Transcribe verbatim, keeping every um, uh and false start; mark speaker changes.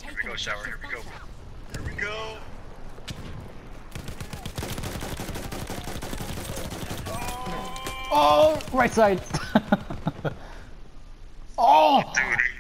Speaker 1: Here we go, shower. Here we go. Here we go.
Speaker 2: Oh, right side. Oh,
Speaker 1: Dude.